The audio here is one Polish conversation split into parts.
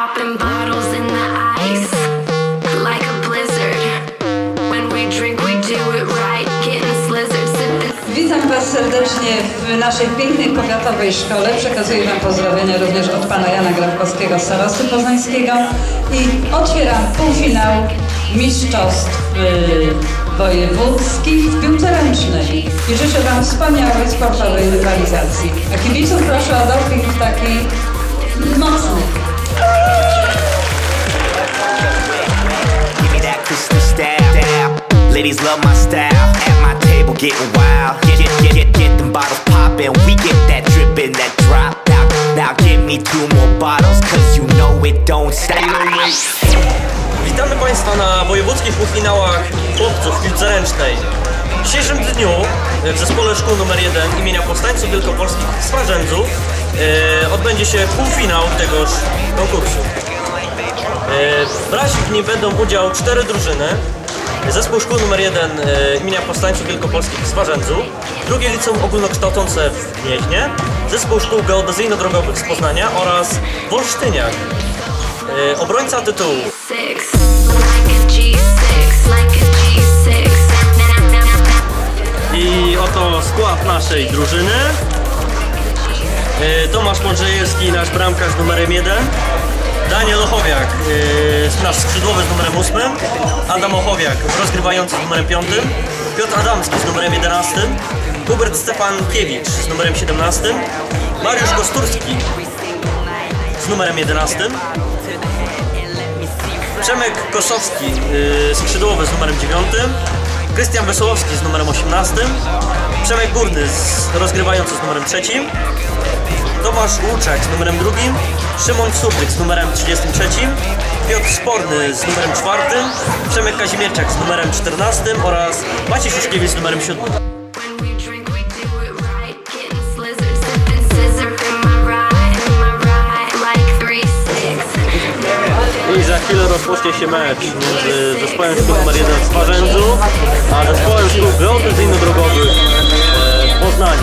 Popping bottles in the ice, like a blizzard. When we drink, we do it right, getting slizzard, sipping. Witam Was serdecznie w naszej pięknej powiatowej szkole. Przekazuję Wam pozdrowienia również od Pana Jana Grabkowskiego, starosty poznańskiego. I otwieram półfinał mistrzostw wojewódzkich w piłce ręcznej. I życzę Wam wspaniałej sportowej rywalizacji. A kibiców proszę o doping taki mocny. Ladies love my style, at my table getting wild. Get them bottles poppin', we get that drippin', that drop. Now give me 2 more bottles, cause you know it don't stop. Witamy Państwa na wojewódzkich półfinałach chłopców w piłce ręcznej. W dzisiejszym dniu w zespole szkół nr 1 imienia Powstańców Wielkopolskich w Swarzędzu odbędzie się półfinał tegoż konkursu. Brać w nim będą udział 4 drużyny. Zespół szkół nr 1 imienia Powstańców Wielkopolskich w Swarzędzu, drugie liceum ogólnokształcące w Gnieźnie, zespół szkół geodezyjno-drogowych z Poznania oraz w Olsztyniach. Obrońca tytułu. I oto skład naszej drużyny. Tomasz Mądrzejewski, nasz bramkarz z numerem 1. Daniel Ochowiak, nasz skrzydłowy z numerem 8, Adam Ochowiak, rozgrywający z numerem 5, Piotr Adamski z numerem 11, Hubert Stefankiewicz z numerem 17, Mariusz Kosturski z numerem 11, Przemek Kosowski, skrzydłowy z numerem 9, Krystian Wesołowski z numerem 18, Przemek Górny, rozgrywający z numerem 3, Tomasz Łuczek z numerem 2, Szymon Surdyk z numerem 33, Piotr Sporny z numerem 4, Przemek Kazimierczak z numerem 14 oraz Maciej Szuszkiewicz z numerem 7. I za chwilę rozpocznie się mecz między zespołem szkół nr 1 w Swarzędzu a zespołem szkół geodezyjno-drogowych w Poznaniu.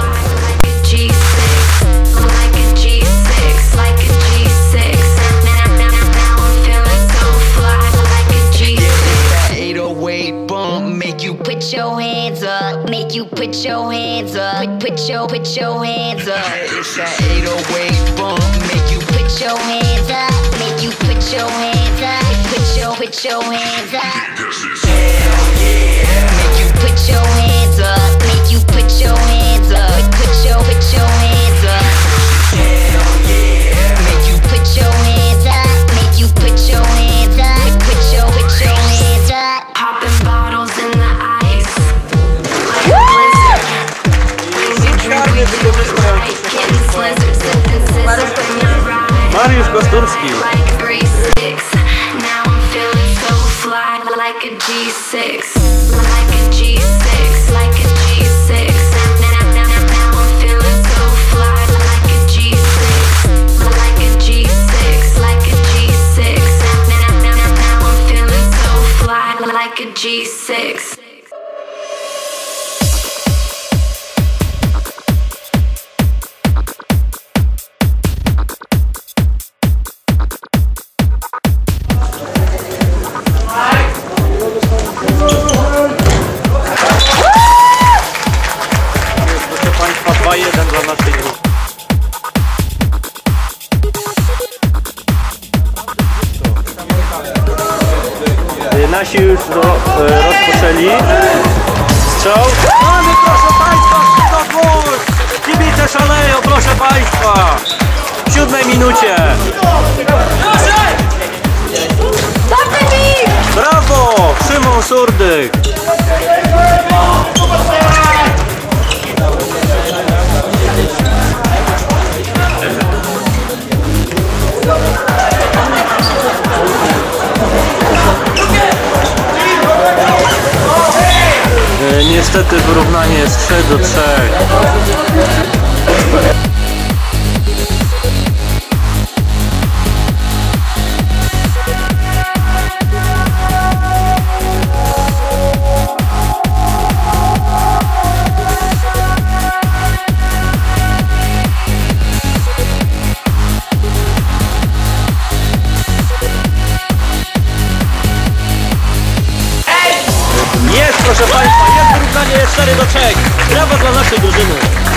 Put your hands up, make you put your hands up, put your hands up. It's that 808 bump, make you put your hands up, make you put your hands up, put your hands up. Hell yeah. Make you put your hands up, make you put your hands up, put your hands up. Hell yeah. Make you put your hands up, make you put your hands up, put your hands up. Popping bottles in the ice. Mariusz Kosturski. Now I'm feeling so fly, like a G6, like a G6, like a G6. Now I'm feeling so fly, like a G6, like a G6, like a G6. Now I'm feeling so fly, like a G6. Nasi już rozpoczęli strzał. Mamy, proszę Państwa, skrzydło! Kibice szaleją, proszę Państwa! W 7 minucie. Brawo! Szymon Surdyk! Niestety wyrównanie jest 3-3. 4-3. Brawa dla naszej drużyny.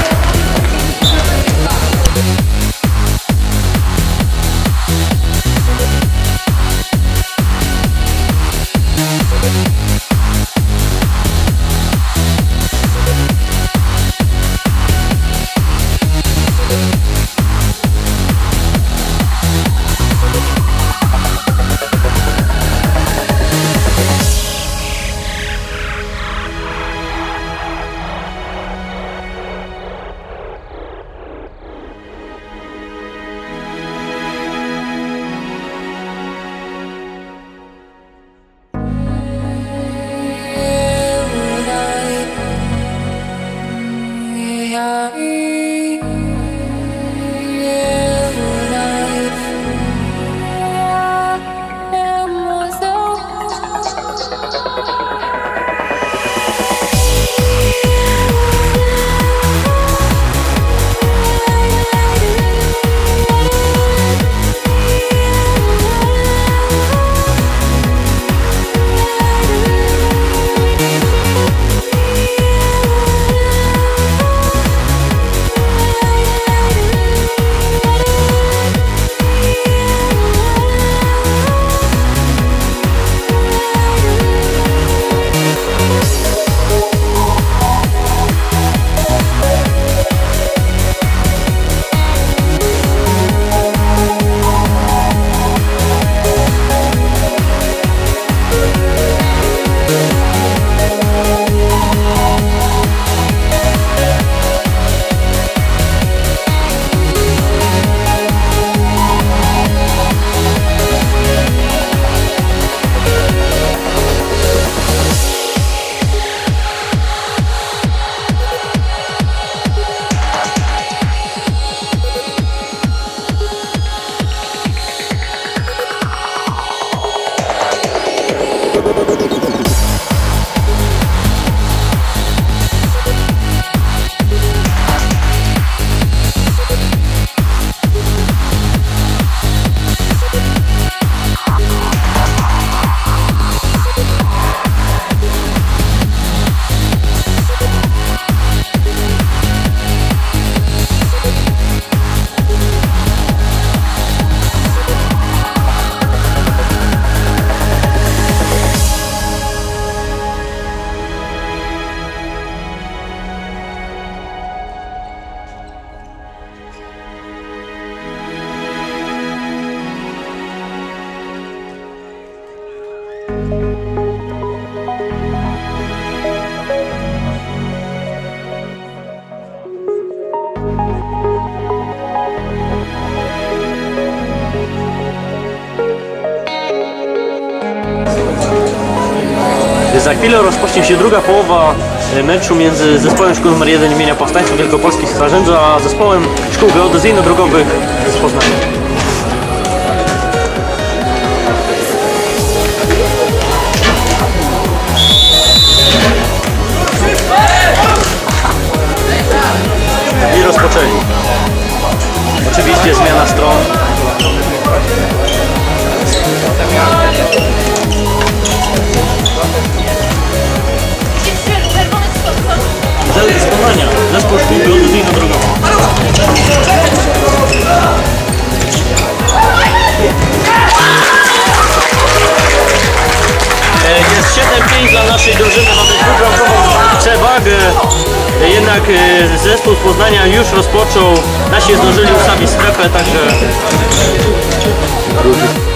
Za chwilę rozpocznie się druga połowa meczu między zespołem szkół nr 1 imienia Powstańców Wielkopolskich z Charzędza, a zespołem szkół geodezyjno-drogowych z Poznania. I rozpoczęli. Oczywiście zmiana stron. Z Poznania, zespół szkół geodezyjno-drogowych. Jest 7-5 dla naszej drużyny, mamy dwubrązową przewagę. Jednak zespół z Poznania już rozpoczął, nasi zdążyli ustawić strefę, także...